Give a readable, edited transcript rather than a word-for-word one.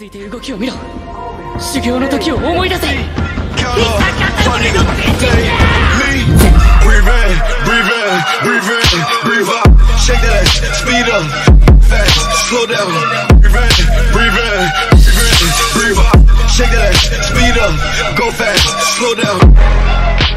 ついて動きを見ろ。修行の時を思い出せ。Breathe in, breathe in, breathe out. Shake that ass, speed up, fast, slow down. Breathe in, breathe in, breathe in, breathe out. Shake that ass, speed up, go fast, slow down.